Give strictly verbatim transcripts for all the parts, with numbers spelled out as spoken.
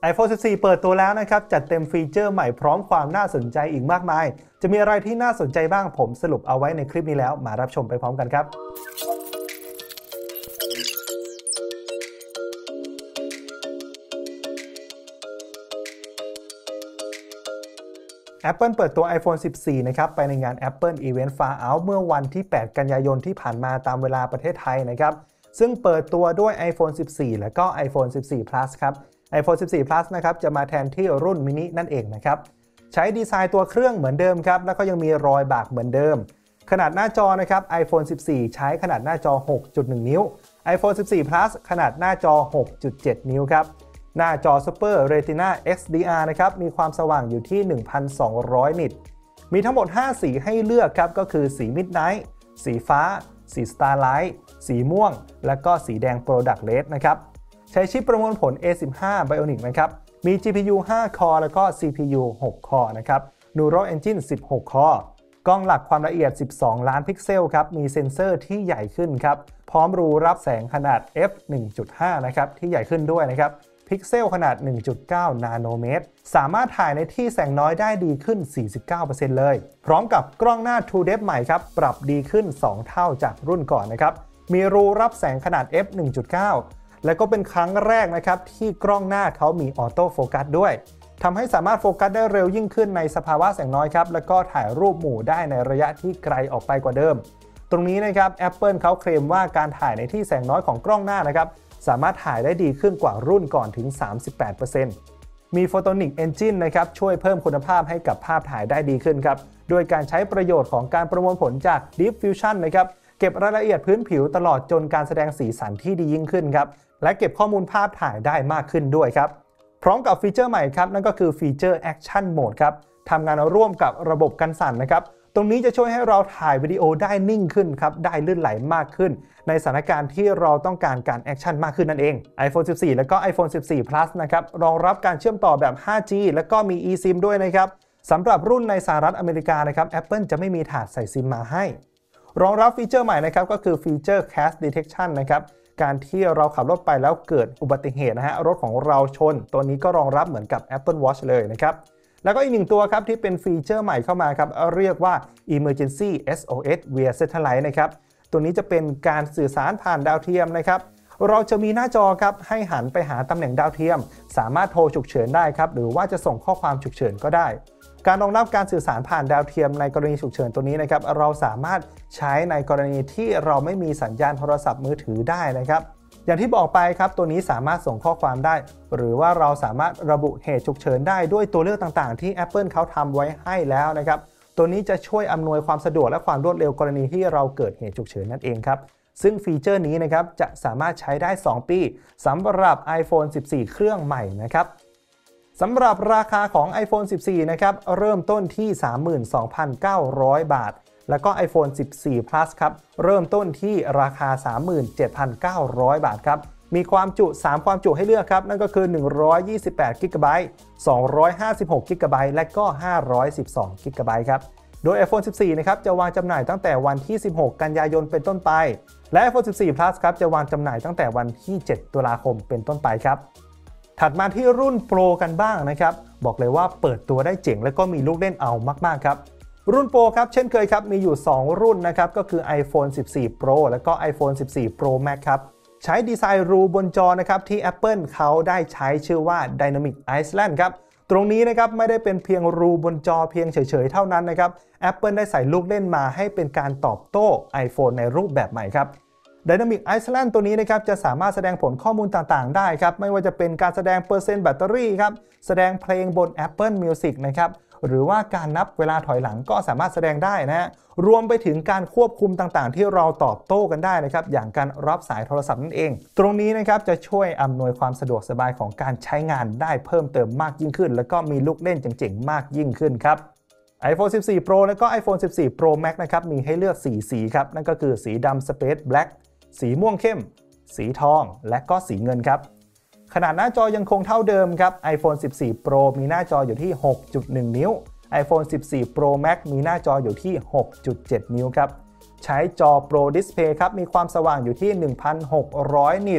iPhone สิบสี่ เปิดตัวแล้วนะครับจัดเต็มฟีเจอร์ใหม่พร้อมความน่าสนใจอีกมากมายจะมีอะไรที่น่าสนใจบ้างผมสรุปเอาไว้ในคลิปนี้แล้วมารับชมไปพร้อมกันครับ Apple เปิดตัว iPhone สิบสี่ นะครับไปในงาน Apple Event Far Out เมื่อวันที่ แปด กันยายนที่ผ่านมาตามเวลาประเทศไทยนะครับซึ่งเปิดตัวด้วย iPhone สิบสี่ และก็ iPhone สิบสี่ Plus ครับ iPhone สิบสี่ Plus นะครับจะมาแทนที่รุ่นมินินั่นเองนะครับใช้ดีไซน์ตัวเครื่องเหมือนเดิมครับแล้วก็ยังมีรอยบากเหมือนเดิมขนาดหน้าจอนะครับ iPhone สิบสี่ ใช้ขนาดหน้าจอ หกจุดหนึ่ง นิ้ว iPhone สิบสี่ Plus ขนาดหน้าจอ หกจุดเจ็ด นิ้วครับหน้าจอ Super Retina เอ็กซ์ ดี อาร์ นะครับมีความสว่างอยู่ที่ หนึ่งพันสองร้อย นิตมีทั้งหมดห้าสีให้เลือกครับก็คือสี Midnight สีฟ้าสี Starlight สีม่วงและก็สีแดง Product Red นะครับใช้ชิปประมวลผล เอ สิบห้า Bionic นะครับมี จี พี ยู ห้า คอร์ แล้วก็ ซี พี ยู หก คอร์ นะครับ Neural Engine สิบหก คอร์ กล้องหลักความละเอียด สิบสอง ล้านพิกเซลครับมีเซ็นเซอร์ที่ใหญ่ขึ้นครับพร้อมรูรับแสงขนาด เอฟ หนึ่งจุดห้า นะครับที่ใหญ่ขึ้นด้วยนะครับพิกเซลขนาด หนึ่งจุดเก้า นาโนเมตรสามารถถ่ายในที่แสงน้อยได้ดีขึ้น สี่สิบเก้าเปอร์เซ็นต์ เลยพร้อมกับกล้องหน้า True Depth ใหม่ครับปรับดีขึ้นสองเท่าจากรุ่นก่อนนะครับมีรูรับแสงขนาด เอฟ หนึ่งจุดเก้า และก็เป็นครั้งแรกนะครับที่กล้องหน้าเขามีออโต้โฟกัสด้วยทำให้สามารถโฟกัสได้เร็วยิ่งขึ้นในสภาวะแสงน้อยครับแล้วก็ถ่ายรูปหมู่ได้ในระยะที่ไกลออกไปกว่าเดิมตรงนี้นะครับ Apple เขาเคลมว่าการถ่ายในที่แสงน้อยของกล้องหน้านะครับสามารถถ่ายได้ดีขึ้นกว่ารุ่นก่อนถึง สามสิบแปดเปอร์เซ็นต์ มี Photonic Engine นะครับช่วยเพิ่มคุณภาพให้กับภาพถ่ายได้ดีขึ้นครับโดยการใช้ประโยชน์ของการประมวลผลจาก Deep Fusion นะครับเก็บรายละเอียดพื้นผิวตลอดจนการแสดงสีสันที่ดียิ่งขึ้นครับและเก็บข้อมูลภาพถ่ายได้มากขึ้นด้วยครับพร้อมกับฟีเจอร์ใหม่ครับนั่นก็คือฟีเจอร์ Action Mode ครับทำงานร่วมกับระบบกันสั่นนะครับตรงนี้จะช่วยให้เราถ่ายวิดีโอได้นิ่งขึ้นครับได้ลื่นไหลมากขึ้นในสถานการณ์ที่เราต้องการการแอคชั่นมากขึ้นนั่นเอง iPhone สิบสี่ และก็ iPhone สิบสี่ Plus นะครับรองรับการเชื่อมต่อแบบ ห้าจี และก็มี eSIM ด้วยนะครับสำหรับรุ่นในสหรัฐอเมริกานะครับ Apple จะไม่มีถาดใส่ซิมมาให้รองรับฟีเจอร์ใหม่นะครับก็คือฟีเจอร์ Crash Detection นะครับการที่เราขับรถไปแล้วเกิดอุบัติเหตุนะฮะรถของเราชนตัวนี้ก็รองรับเหมือนกับ Apple Watch เลยนะครับแล้วก็อีกหนึ่งตัวครับที่เป็นฟีเจอร์ใหม่เข้ามาครับเรียกว่า Emergency เอส โอ เอส via Satellite นะครับตัวนี้จะเป็นการสื่อสารผ่านดาวเทียมนะครับเราจะมีหน้าจอครับให้หันไปหาตำแหน่งดาวเทียมสามารถโทรฉุกเฉินได้ครับหรือว่าจะส่งข้อความฉุกเฉินก็ได้การรองรับการสื่อสารผ่านดาวเทียมในกรณีฉุกเฉินตัวนี้นะครับเราสามารถใช้ในกรณีที่เราไม่มีสัญญาณโทรศัพท์มือถือได้นะครับอย่างที่บอกไปครับตัวนี้สามารถส่งข้อความได้หรือว่าเราสามารถระบุเหตุฉุกเฉินได้ด้วยตัวเลือกต่างๆที่ Apple เขาทำไว้ให้แล้วนะครับตัวนี้จะช่วยอำนวยความสะดวกและความรวดเร็วกรณีที่เราเกิดเหตุฉุกเฉินนั่นเองครับซึ่งฟีเจอร์นี้นะครับจะสามารถใช้ได้สองปีสำหรับ iPhone สิบสี่ เครื่องใหม่นะครับสำหรับราคาของ iPhone สิบสี่ นะครับเริ่มต้นที่ สามหมื่นสองพันเก้าร้อย บาทแล้วก็ iPhone สิบสี่ Plus ครับเริ่มต้นที่ราคา สามหมื่นเจ็ดพันเก้าร้อย บาทครับมีความจุสามความจุให้เลือกครับนั่นก็คือหนึ่งร้อยยี่สิบแปด กิกะไบต์ สองร้อยห้าสิบหก กิกะไบต์และก็ห้าร้อยสิบสอง กิกะไบต์ครับโดย iPhone สิบสี่ นะครับจะวางจำหน่ายตั้งแต่วันที่สิบหกกันยายนเป็นต้นไปและ iPhone สิบสี่ Plus ครับจะวางจำหน่ายตั้งแต่วันที่เจ็ดตุลาคมเป็นต้นไปครับถัดมาที่รุ่น Pro กันบ้างนะครับบอกเลยว่าเปิดตัวได้เจ๋งและก็มีลูกเล่นเอามากๆครับรุ่น Pro ครับเช่นเคยครับมีอยู่สองรุ่นนะครับก็คือ iPhone สิบสี่ Pro และก็ iPhone สิบสี่ Pro Max ครับใช้ดีไซน์รูบนจอนะครับที่ Apple เขาได้ใช้ชื่อว่า Dynamic Island ครับตรงนี้นะครับไม่ได้เป็นเพียงรูบนจอเพียงเฉยๆเท่านั้นนะครับ Apple ได้ใส่ลูกเล่นมาให้เป็นการตอบโต้ iPhone ในรูปแบบใหม่ครับ Dynamic Island ตัวนี้นะครับจะสามารถแสดงผลข้อมูลต่างๆได้ครับไม่ว่าจะเป็นการแสดงเปอร์เซ็นต์แบตเตอรี่ครับแสดงเพลงบน Apple Music นะครับหรือว่าการนับเวลาถอยหลังก็สามารถแสดงได้นะฮะรวมไปถึงการควบคุมต่างๆที่เราตอบโต้กันได้นะครับอย่างการรับสายโทรศัพท์นั่นเองตรงนี้นะครับจะช่วยอำนวยความสะดวกสบายของการใช้งานได้เพิ่มเติมมากยิ่งขึ้นแล้วก็มีลูกเล่นเจ๋งๆมากยิ่งขึ้นครับ iPhone สิบสี่ Pro และก็ iPhone สิบสี่ Pro Max นะครับมีให้เลือกสี่สีครับนั่นก็คือสีดำ Space Black สีม่วงเข้มสีทองและก็สีเงินครับขนาดหน้าจอยังคงเท่าเดิมครับ iPhone สิบสี่ Pro มีหน้าจออยู่ที่ หกจุดหนึ่ง นิ้ว iPhone สิบสี่ Pro Max มีหน้าจออยู่ที่ หกจุดเจ็ด นิ้วครับใช้จอ Pro Display ครับมีความสว่างอยู่ที่ หนึ่งพันหกร้อย นิต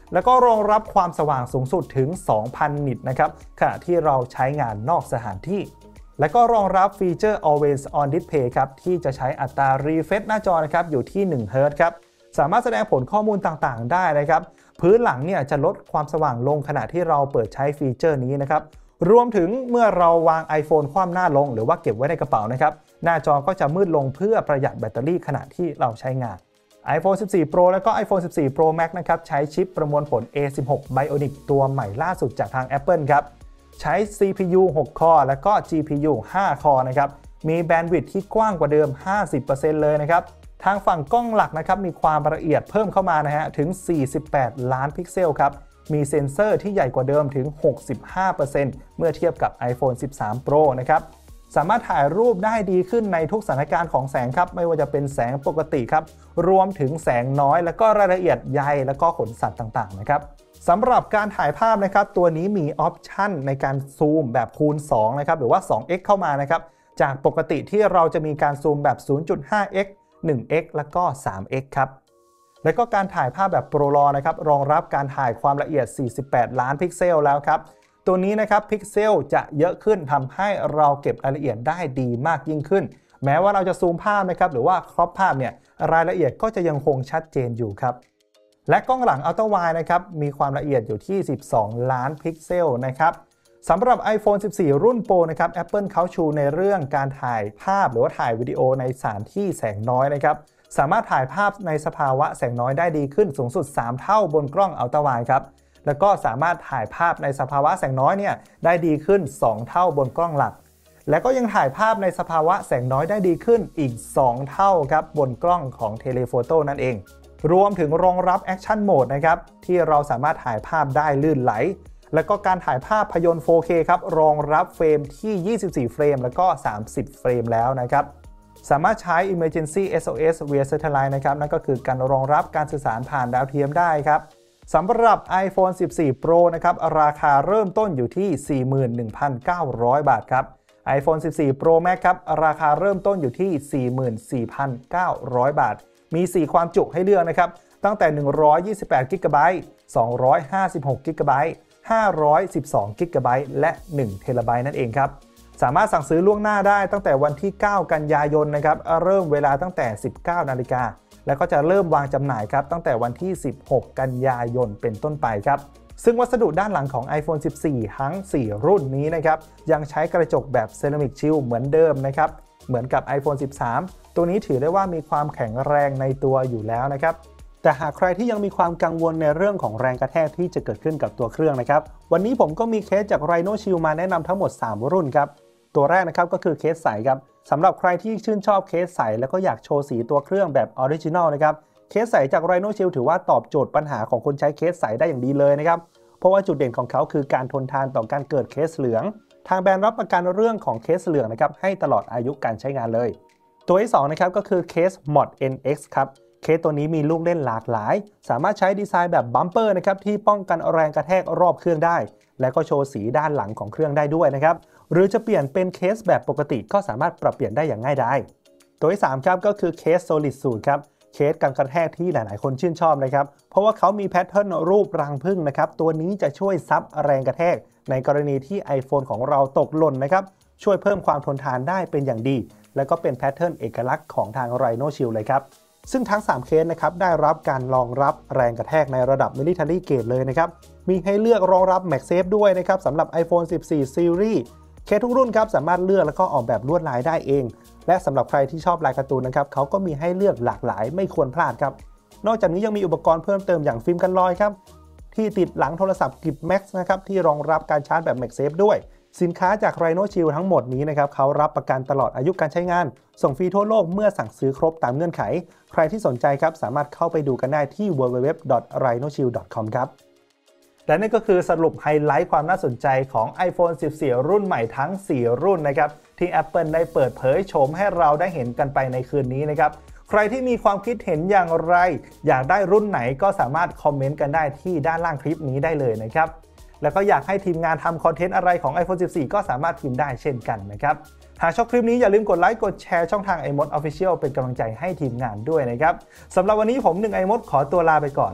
แล้วก็รองรับความสว่างสูงสุดถึง สองพัน นิตนะครับขณะที่เราใช้งานนอกสถานที่และก็รองรับฟีเจอร์ Always on Display ครับที่จะใช้อัตรา refresh หน้าจอนะครับอยู่ที่ หนึ่ง เฮิร์ตซ์ ครับสามารถแสดงผลข้อมูลต่างๆได้นะครับพื้นหลังเนี่ยจะลดความสว่างลงขณะที่เราเปิดใช้ฟีเจอร์นี้นะครับรวมถึงเมื่อเราวาง iPhone คว่ำหน้าลงหรือว่าเก็บไว้ในกระเป๋านะครับหน้าจอก็จะมืดลงเพื่อประหยัดแบตเตอรี่ขณะที่เราใช้งาน iPhone สิบสี่ Pro และก็ iPhone สิบสี่ Pro Max นะครับใช้ชิปประมวลผล เอ สิบหก Bionic ตัวใหม่ล่าสุดจากทาง Apple ครับใช้ ซี พี ยู หก คอร์และก็ จี พี ยู ห้า คอร์นะครับมีแบนด์วิดท์ที่กว้างกว่าเดิม ห้าสิบเปอร์เซ็นต์ เลยนะครับทางฝั่งกล้องหลักนะครับมีความละเอียดเพิ่มเข้ามานะฮะถึงสี่สิบแปดล้านพิกเซลครับมีเซ็นเซอร์ที่ใหญ่กว่าเดิมถึง หกสิบห้าเปอร์เซ็นต์ เมื่อเทียบกับ iPhone สิบสาม Pro นะครับสามารถถ่ายรูปได้ดีขึ้นในทุกสถานการณ์ของแสงครับไม่ว่าจะเป็นแสงปกติครับรวมถึงแสงน้อยและก็รายละเอียดใยและก็ขนสัตว์ต่างๆนะครับสำหรับการถ่ายภาพนะครับตัวนี้มีออปชั่นในการซูมแบบคูณสองนะครับหรือว่า สองเอ็กซ์ เข้ามานะครับจากปกติที่เราจะมีการซูมแบบ ศูนย์จุดห้าเอ็กซ์ หนึ่งเอ็กซ์ แล้วก็ สามเอ็กซ์ ครับและก็การถ่ายภาพแบบ Pro RAW นะครับรองรับการถ่ายความละเอียดสี่สิบแปดล้านพิกเซลแล้วครับตัวนี้นะครับพิกเซลจะเยอะขึ้นทำให้เราเก็บรายละเอียดได้ดีมากยิ่งขึ้นแม้ว่าเราจะซูมภาพนะครับหรือว่าครอปภาพเนี่ยรายละเอียดก็จะยังคงชัดเจนอยู่ครับและกล้องหลังอัลตร้าไวด์นะครับมีความละเอียดอยู่ที่สิบสองล้านพิกเซลนะครับสำหรับ iPhone สิบสี่ รุ่น Pro นะครับ Apple เขาชูในเรื่องการถ่ายภาพหรือว่าถ่ายวิดีโอในสถานที่แสงน้อยนะครับสามารถถ่ายภาพในสภาวะแสงน้อยได้ดีขึ้นสูงสุดสามเท่าบนกล้องอัลตร้าไวด์ครับแล้วก็สามารถถ่ายภาพในสภาวะแสงน้อยเนี่ยได้ดีขึ้นสองเท่าบนกล้องหลักและก็ยังถ่ายภาพในสภาวะแสงน้อยได้ดีขึ้นอีกสองเท่าครับบนกล้องของเทเลโฟโต้นั่นเองรวมถึงรองรับแอคชั่นโหมดนะครับที่เราสามารถถ่ายภาพได้ลื่นไหลแล้วก็การถ่ายภาพยนตร์ โฟร์เค ครับรองรับเฟรมที่ยี่สิบสี่เฟรมแล้วก็สามสิบเฟรมแล้วนะครับสามารถใช้ Emergency เอส โอ เอส via Satellite นะครับนั่นก็คือการรองรับการสื่อสารผ่านดาวเทียมได้ครับสำหรับ iPhone สิบสี่ Pro นะครับราคาเริ่มต้นอยู่ที่ สี่หมื่นหนึ่งพันเก้าร้อย บาทครับ iPhone สิบสี่ Pro Max ครับราคาเริ่มต้นอยู่ที่ สี่หมื่นสี่พันเก้าร้อย บาทมีสี่ความจุให้เลือกนะครับตั้งแต่หนึ่งร้อยยี่สิบแปด กิกะไบต์ สองร้อยห้าสิบหก กิกะไบต์ ห้าร้อยสิบสอง กิกะไบต์และหนึ่งเทราไบต์นั่นเองครับสามารถสั่งซื้อล่วงหน้าได้ตั้งแต่วันที่เก้ากันยายนนะครับเริ่มเวลาตั้งแต่ สิบเก้านาฬิกาแล้วก็จะเริ่มวางจำหน่ายครับตั้งแต่วันที่สิบหกกันยายนเป็นต้นไปครับซึ่งวัสดุด้านหลังของ iPhone สิบสี่ ทั้งสี่รุ่นนี้นะครับยังใช้กระจกแบบเซรามิกชิลเหมือนเดิมนะครับเหมือนกับ iPhone สิบสาม ตัวนี้ถือได้ว่ามีความแข็งแรงในตัวอยู่แล้วนะครับแต่หากใครที่ยังมีความกังวลในเรื่องของแรงกระแทกที่จะเกิดขึ้นกับตัวเครื่องนะครับวันนี้ผมก็มีเคสจาก Rhino Shield มาแนะนำทั้งหมดสามรุ่นครับตัวแรกนะครับก็คือเคสใสครับสำหรับใครที่ชื่นชอบเคสใสแล้วก็อยากโชว์สีตัวเครื่องแบบออริจินอลนะครับเคสใสจาก Rhino Shield ถือว่าตอบโจทย์ปัญหาของคนใช้เคสใสได้อย่างดีเลยนะครับเพราะว่าจุดเด่นของเขาคือการทนทานต่อการเกิดเคสเหลืองทางแบรนด์รับประกันเรื่องของเคสเหลืองนะครับให้ตลอดอายุการใช้งานเลยตัวที่สองนะครับก็คือเคส มอด เอ็น เอ็กซ์ ครับเคสตัวนี้มีลูกเล่นหลากหลายสามารถใช้ดีไซน์แบบบัมเปอร์นะครับที่ป้องกันแรงกระแทกรอบเครื่องได้และก็โชว์สีด้านหลังของเครื่องได้ด้วยนะครับหรือจะเปลี่ยนเป็นเคสแบบปกติก็สามารถปรับเปลี่ยนได้อย่างง่ายดายตัวที่สามครับก็คือเคส Solid Suit ครับเคสกันกระแทกที่หลายๆคนชื่นชอบนะครับเพราะว่าเขามีแพทเทิร์นรูปรังผึ้งนะครับตัวนี้จะช่วยซับแรงกระแทกในกรณีที่ iPhone ของเราตกหล่นนะครับช่วยเพิ่มความทนทานได้เป็นอย่างดีและก็เป็นแพทเทิร์นเอกลักษณ์ของทาง Rhino Shield เลยครับซึ่งทั้งสามเคสนะครับได้รับการรองรับแรงกระแทกในระดับ Military Grade เลยนะครับมีให้เลือกรองรับ MagSafe ด้วยนะครับสำหรับ iPhone สิบสี่ Series เคสทุกรุ่นครับสามารถเลือกแล้วก็ออกแบบลวดลายได้เองและสำหรับใครที่ชอบลายการ์ตูนนะครับเขาก็มีให้เลือกหลากหลายไม่ควรพลาดครับนอกจากนี้ยังมีอุปกรณ์เพิ่มเติมอย่างฟิล์มกันรอยครับที่ติดหลังโทรศัพท์กิบ Max นะครับที่รองรับการชาร์จแบบ MagSafe ด้วยสินค้าจาก Rhino Shield ทั้งหมดนี้นะครับเขารับประกันตลอดอายุการใช้งานส่งฟรีทั่วโลกเมื่อสั่งซื้อครบตามเงื่อนไขใครที่สนใจครับสามารถเข้าไปดูกันได้ที่ ดับเบิลยู ดับเบิลยู ดับเบิลยู ดอท ไรโนชิลด์ ดอท คอม ครับและนี่ก็คือสรุปไฮไลท์ความน่าสนใจของ iPhone สิบสี่ รุ่นใหม่ทั้งสี่รุ่นนะครับที่ Apple ได้เปิดเผยโฉมให้เราได้เห็นกันไปในคืนนี้นะครับใครที่มีความคิดเห็นอย่างไรอยากได้รุ่นไหนก็สามารถคอมเมนต์กันได้ที่ด้านล่างคลิปนี้ได้เลยนะครับแล้วก็อยากให้ทีมงานทำคอนเทนต์อะไรของ iPhone สิบสี่ ก็สามารถพิมพ์ได้เช่นกันนะครับหากชอบคลิปนี้อย่าลืมกดไลค์กดแชร์ช่องทาง iMod Official เป็นกำลังใจให้ทีมงานด้วยนะครับสำหรับวันนี้ผมหนึ่ง iMod ขอตัวลาไปก่อน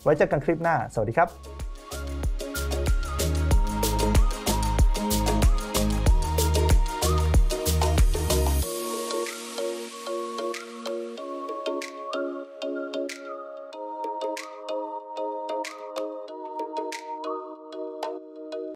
ไว้เจอกันคลิปหน้าสวัสดีครับ